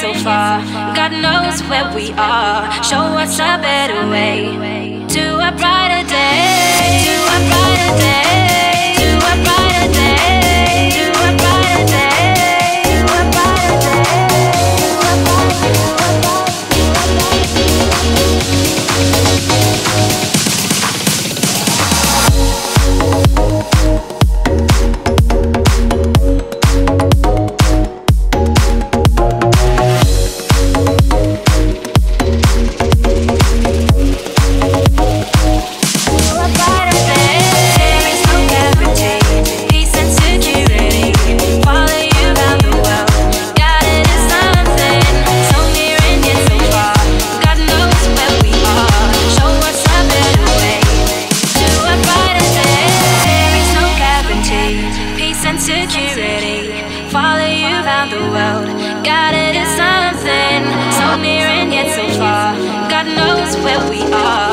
so far. God knows where we are. Show us a better way to a brighter day. To a brighter day. To a brighter day. To a brighter day. To a brighter security, follow you around the world. Guided in something so near and yet so far. God knows where we are.